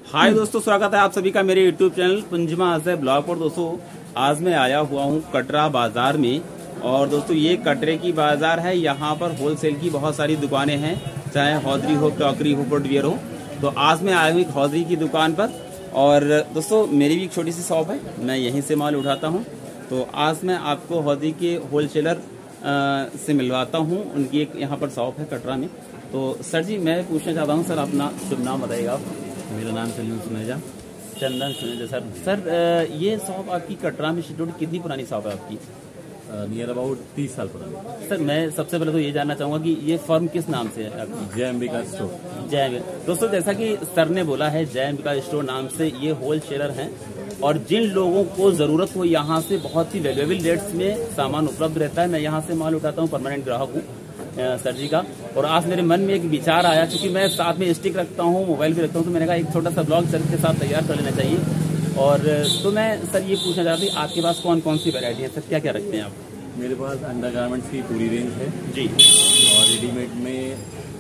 हाय दोस्तों, स्वागत है आप सभी का मेरे YouTube चैनल पुंजमा से ब्लॉग पर। दोस्तों आज मैं आया हुआ हूँ कटरा बाजार में। और दोस्तों ये कटरे की बाजार है। यहाँ पर होलसेल की बहुत सारी दुकानें हैं, चाहे हौदरी हो, टॉकरी हो, फुटवियर हो। तो आज मैं आया हूँ एक हौदरी की दुकान पर। और दोस्तों मेरी भी एक छोटी सी शॉप है, मैं यहीं से माल उठाता हूँ। तो आज मैं आपको हौदरी के होलसेलर से मिलवाता हूँ। उनकी एक यहाँ पर शॉप है कटरा में। तो सर जी मैं पूछना चाहता हूँ, सर अपना शुभ नाम बताइएगा आप। मेरा नाम चंदन सुनेजा। चंदन सुनेजा सर, ये शॉप आपकी कटरा में शिफ्ट, कितनी पुरानी शॉप है आपकी? नियर अबाउट 30 साल पुरानी। सर मैं सबसे पहले तो ये जानना चाहूंगा कि ये फर्म किस नाम से है आपकी? जय अंबिका स्टोर। जय अंबिका। दोस्तों जैसा कि सर ने बोला है, जय अंबिका स्टोर नाम से ये होलसेलर हैं। और जिन लोगों को जरूरत हो यहाँ से बहुत ही वैल्यूएबल रेट्स में सामान उपलब्ध रहता है। मैं यहाँ से माल उठाता हूँ, परमानेंट ग्राहक हूँ सर जी का। और आज मेरे मन में एक विचार आया, क्योंकि मैं साथ में स्टिक रखता हूँ, मोबाइल भी रखता हूँ, तो मैंने कहा एक छोटा सा ब्लॉग सर के साथ तैयार कर लेना चाहिए। और तो मैं सर ये पूछना चाहता हूँ, आपके पास कौन कौन सी वैरायटी है सर, क्या क्या रखते हैं आप? मेरे पास अंडरगारमेंट्स की पूरी रेंज है जी। और रेडीमेड में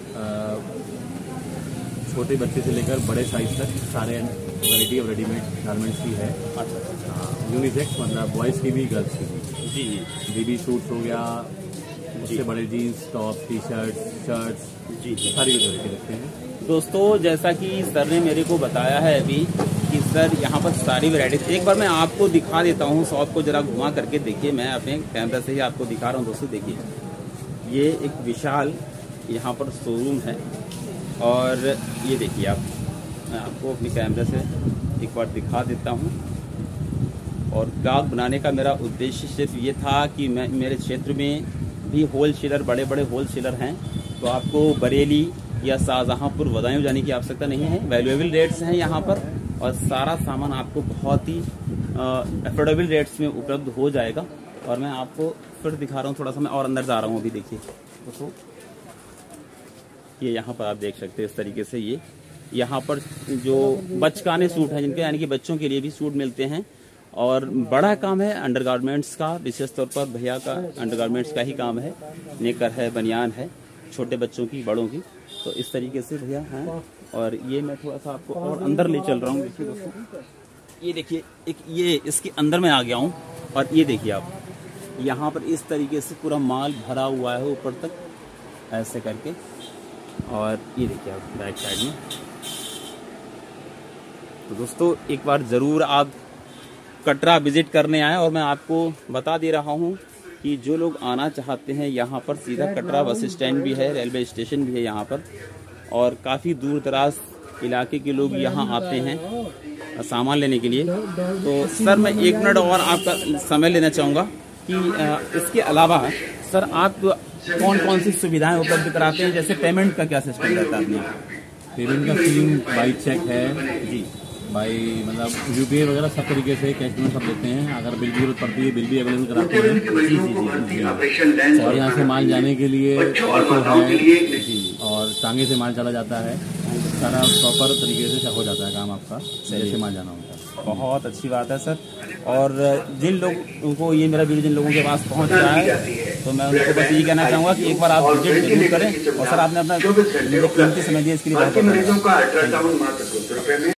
छोटे बच्चे से लेकर बड़े साइज तक सारे वैरायटी ऑफ रेडीमेड गारमेंट्स की है। अच्छा। यूनिसेक्स, मतलब बॉयज़ की भी, गर्ल्स की भी। जी बेबी सूट्स हो गया, उससे बड़े jeans, top, T shirt, shirts, जी सारी वैरायटी रखते हैं। दोस्तों जैसा कि सर ने मेरे को बताया है अभी कि सर यहाँ पर सारी वैरायटी, एक बार मैं आपको दिखा देता हूँ शॉप को, जरा घुमा करके देखिए। मैं अपने कैमरा से ही आपको दिखा रहा हूँ। दोस्तों देखिए, ये एक विशाल यहाँ पर शोरूम है। और ये देखिए आप, मैं आपको अपने कैमरे से एक बार दिखा देता हूँ। और ब्लॉग बनाने का मेरा उद्देश्य सिर्फ ये था कि मैं, मेरे क्षेत्र में भी होलसेलर, बड़े बड़े होलसेलर हैं, तो आपको बरेली या शाहजहांपुर, बदायूं जाने की आवश्यकता नहीं है। वैल्यूएबल रेट्स हैं यहाँ पर, और सारा सामान आपको बहुत ही अफोर्डेबल रेट्स में उपलब्ध हो जाएगा। और मैं आपको फिर दिखा रहा हूँ, थोड़ा सा मैं और अंदर जा रहा हूँ। अभी देखिए दोस्तों, ये यहाँ पर आप देख सकते हैं इस तरीके से। ये यहाँ पर जो बचकाने सूट हैं जिनके, यानी कि बच्चों के लिए भी सूट मिलते हैं। और बड़ा काम है अंडरगारमेंट्स का, विशेष तौर पर भैया का अंडरगारमेंट्स का ही काम है। नेकर है, बनियान है, छोटे बच्चों की, बड़ों की। तो इस तरीके से भैया हैं। और ये मैं थोड़ा सा आपको और अंदर ले चल रहा हूँ। देखिए दोस्तों, ये देखिए, एक ये इसके अंदर में आ गया हूँ। और ये देखिए आप, यहाँ पर इस तरीके से पूरा माल भरा हुआ है ऊपर तक, ऐसे करके। और ये देखिए आप बैक साइड में। तो दोस्तों एक बार ज़रूर आप कटरा विजिट करने आए। और मैं आपको बता दे रहा हूँ कि जो लोग आना चाहते हैं यहाँ पर, सीधा कटरा बस स्टैंड भी है, रेलवे स्टेशन भी है यहाँ पर। और काफ़ी दूर दराज इलाके के लोग यहाँ आते हैं सामान लेने के लिए। तो सर मैं 1 मिनट और आपका समय लेना चाहूँगा कि इसके अलावा सर आप कौन कौन सी सुविधाएं उपलब्ध कराते हैं? जैसे पेमेंट का क्या सिस्टम रहता है अपने? पेमेंट का सीलिंग बाई चेक है जी, भाई, मतलब यूपीआई वगैरह सब तरीके से कैश पेमेंट सब देते हैं। अगर बिल की जरूरत पड़ती है, बिल भी अवेलेबल कराते हैं। और यहाँ से माल जाने के लिए ऑटो है जी, और टांगे से माल चला जाता है। सारा प्रॉपर तरीके से हो जाता है काम आपका, जैसे माल जाना होता है। बहुत अच्छी बात है सर। और जिन लोगों को ये मेरा वीडियो जिन लोगों के पास पहुंच रहा है, तो मैं उनको बस यही कहना चाहूँगा कि एक बार आप विजिट जरूर करें। और सर आपने अपना कीमती समय दिया, इसके लिए बहुत